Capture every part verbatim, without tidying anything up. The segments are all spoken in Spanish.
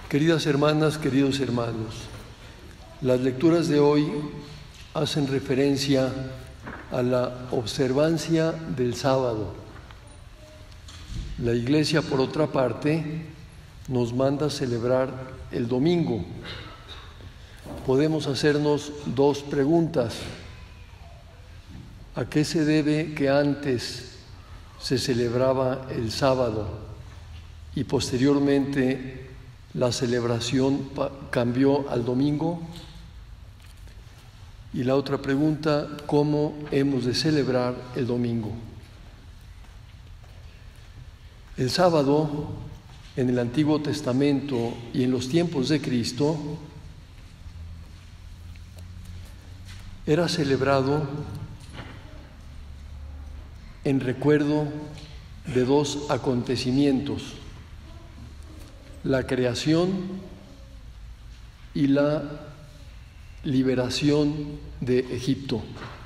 Queridas hermanas, queridos hermanos, las lecturas de hoy hacen referencia a la observancia del sábado. La Iglesia, por otra parte, nos manda celebrar el domingo. Podemos hacernos dos preguntas. ¿A qué se debe que antes se celebraba el sábado y posteriormente la celebración cambió al domingo? Y la otra pregunta, ¿cómo hemos de celebrar el domingo? El sábado, en el Antiguo Testamento y en los tiempos de Cristo, era celebrado en recuerdo de dos acontecimientos: la creación y la liberación de Egipto.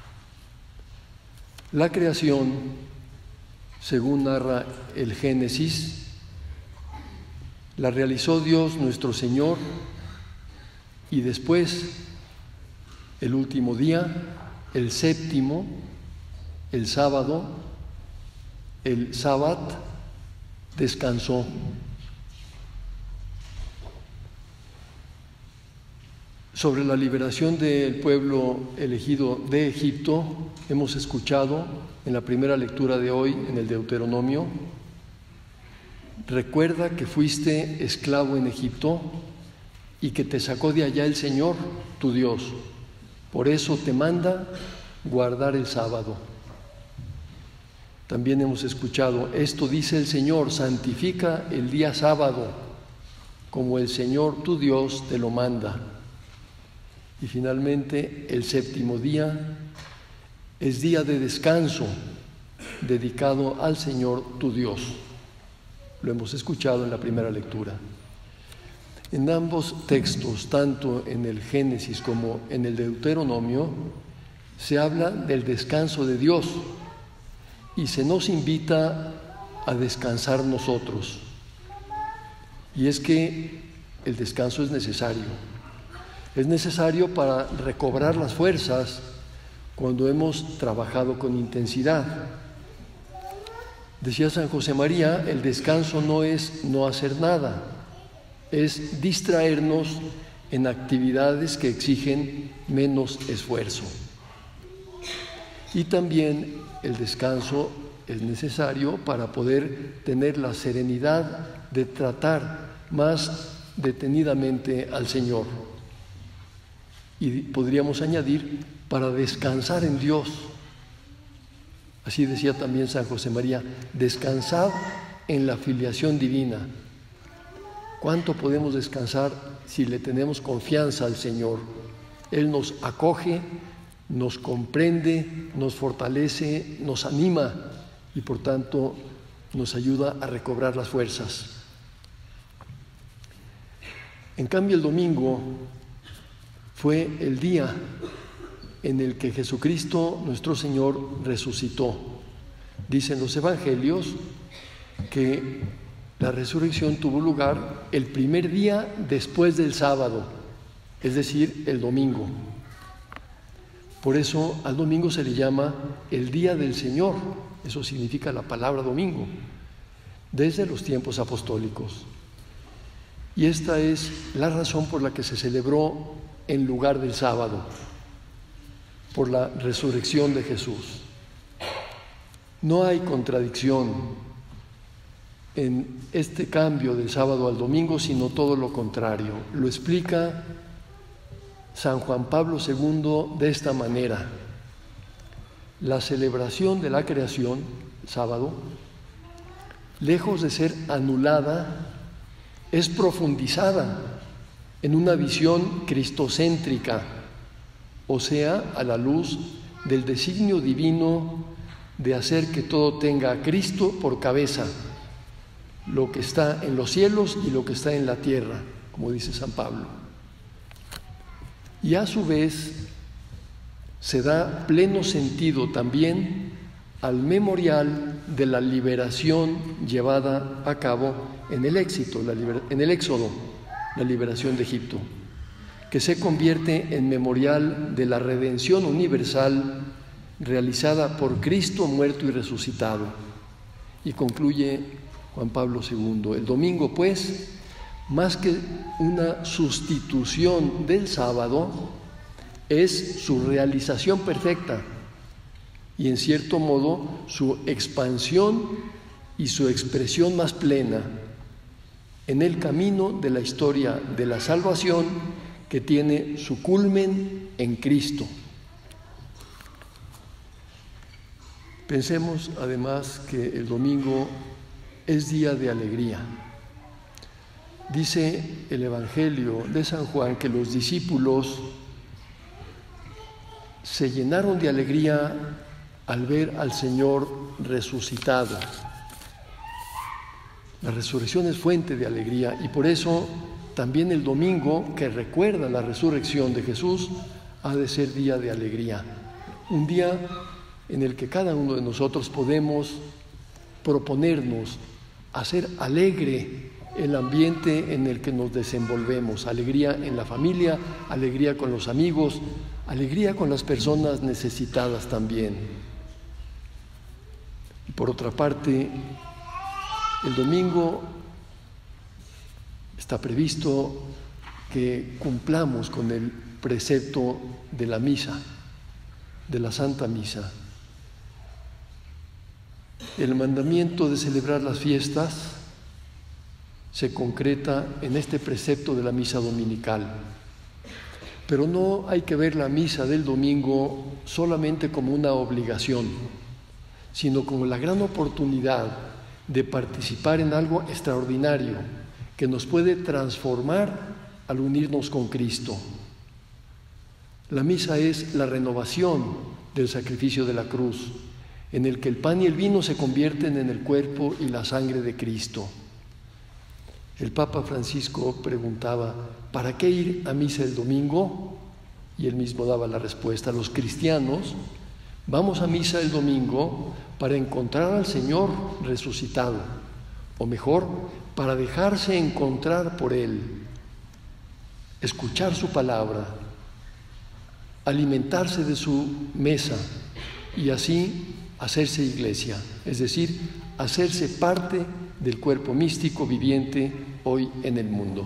La creación, según narra el Génesis, la realizó Dios nuestro Señor, y después, el último día, el séptimo, el sábado, el sábat, descansó. Sobre la liberación del pueblo elegido de Egipto, hemos escuchado en la primera lectura de hoy, en el Deuteronomio: recuerda que fuiste esclavo en Egipto y que te sacó de allá el Señor, tu Dios. Por eso te manda guardar el sábado. También hemos escuchado: esto dice el Señor, santifica el día sábado, como el Señor tu Dios te lo manda. Y finalmente, el séptimo día es día de descanso, dedicado al Señor tu Dios. Lo hemos escuchado en la primera lectura. En ambos textos, tanto en el Génesis como en el Deuteronomio, se habla del descanso de Dios y se nos invita a descansar nosotros. Y es que el descanso es necesario. Es necesario para recobrar las fuerzas cuando hemos trabajado con intensidad. Decía San José María, el descanso no es no hacer nada, es distraernos en actividades que exigen menos esfuerzo. Y también el descanso es necesario para poder tener la serenidad de tratar más detenidamente al Señor. Y podríamos añadir, para descansar en Dios. Así decía también San José María, descansad en la filiación divina. ¿Cuánto podemos descansar si le tenemos confianza al Señor? Él nos acoge, nos comprende, nos fortalece, nos anima y por tanto nos ayuda a recobrar las fuerzas. En cambio, el domingo fue el día en el que Jesucristo, nuestro Señor, resucitó. Dicen los evangelios que la resurrección tuvo lugar el primer día después del sábado, es decir, el domingo. Por eso al domingo se le llama el día del Señor. Eso significa la palabra domingo, desde los tiempos apostólicos. Y esta es la razón por la que se celebró en lugar del sábado, por la resurrección de Jesús. No hay contradicción en este cambio del sábado al domingo, sino todo lo contrario. Lo explica San Juan Pablo segundo de esta manera: la celebración de la creación, el sábado, lejos de ser anulada, es profundizada en una visión cristocéntrica, o sea, a la luz del designio divino de hacer que todo tenga a Cristo por cabeza, lo que está en los cielos y lo que está en la tierra, como dice San Pablo. Y a su vez se da pleno sentido también al memorial de la liberación llevada a cabo en el éxito, la liber- en el Éxodo. la liberación de Egipto, que se convierte en memorial de la redención universal realizada por Cristo muerto y resucitado. Y concluye Juan Pablo segundo: el domingo, pues, más que una sustitución del sábado, es su realización perfecta y, en cierto modo, su expansión y su expresión más plena en el camino de la historia de la salvación que tiene su culmen en Cristo. Pensemos además que el domingo es día de alegría. Dice el Evangelio de San Juan que los discípulos se llenaron de alegría al ver al Señor resucitado. La resurrección es fuente de alegría y por eso también el domingo, que recuerda la resurrección de Jesús, ha de ser día de alegría. Un día en el que cada uno de nosotros podemos proponernos hacer alegre el ambiente en el que nos desenvolvemos. Alegría en la familia, alegría con los amigos, alegría con las personas necesitadas también. Y por otra parte, el domingo está previsto que cumplamos con el precepto de la misa, de la Santa Misa. El mandamiento de celebrar las fiestas se concreta en este precepto de la misa dominical. Pero no hay que ver la misa del domingo solamente como una obligación, sino como la gran oportunidad de participar en algo extraordinario que nos puede transformar al unirnos con Cristo. La misa es la renovación del sacrificio de la cruz, en el que el pan y el vino se convierten en el cuerpo y la sangre de Cristo. El Papa Francisco preguntaba: ¿para qué ir a misa el domingo? Y él mismo daba la respuesta: los cristianos vamos a misa el domingo para encontrar al Señor resucitado, o mejor, para dejarse encontrar por Él, escuchar su palabra, alimentarse de su mesa y así hacerse iglesia, es decir, hacerse parte del cuerpo místico viviente hoy en el mundo.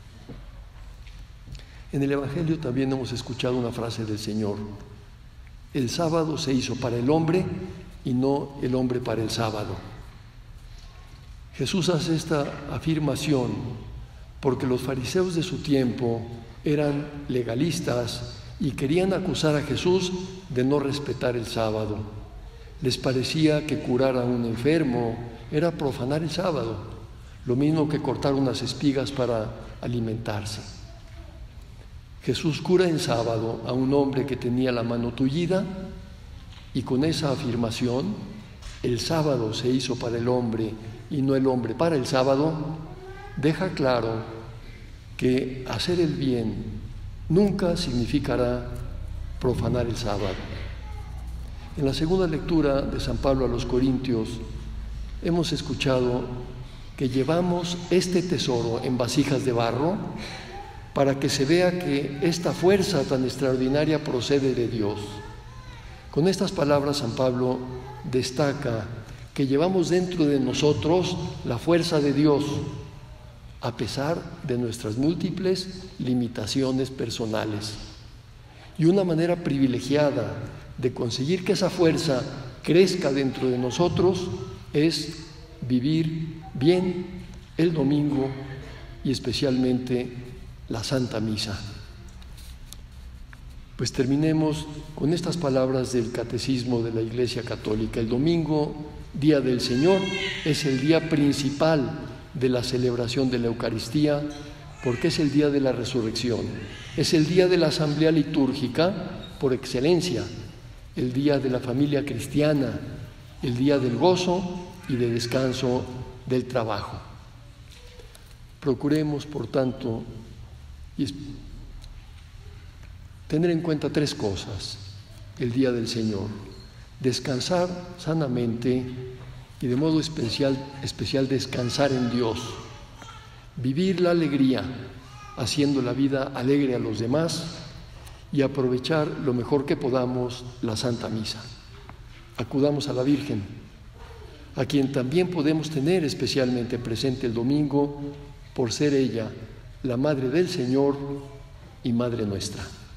En el Evangelio también hemos escuchado una frase del Señor: el sábado se hizo para el hombre y no el hombre para el sábado. Jesús hace esta afirmación porque los fariseos de su tiempo eran legalistas y querían acusar a Jesús de no respetar el sábado. Les parecía que curar a un enfermo era profanar el sábado, lo mismo que cortar unas espigas para alimentarse. Jesús cura en sábado a un hombre que tenía la mano tullida y con esa afirmación, el sábado se hizo para el hombre y no el hombre para el sábado, deja claro que hacer el bien nunca significará profanar el sábado. En la segunda lectura de San Pablo a los Corintios hemos escuchado que llevamos este tesoro en vasijas de barro para que se vea que esta fuerza tan extraordinaria procede de Dios. Con estas palabras San Pablo destaca que llevamos dentro de nosotros la fuerza de Dios, a pesar de nuestras múltiples limitaciones personales. Y una manera privilegiada de conseguir que esa fuerza crezca dentro de nosotros es vivir bien el domingo y especialmente la Santa Misa. Pues terminemos con estas palabras del Catecismo de la Iglesia Católica. El domingo, Día del Señor, es el día principal de la celebración de la Eucaristía, porque es el día de la resurrección, es el día de la asamblea litúrgica por excelencia, el día de la familia cristiana, el día del gozo y de descanso del trabajo. Procuremos, por tanto, tener en cuenta tres cosas el día del Señor: descansar sanamente y de modo especial, especial descansar en Dios, vivir la alegría haciendo la vida alegre a los demás y aprovechar lo mejor que podamos la Santa Misa. Acudamos a la Virgen, a quien también podemos tener especialmente presente el domingo por ser ella la Madre del Señor y Madre nuestra.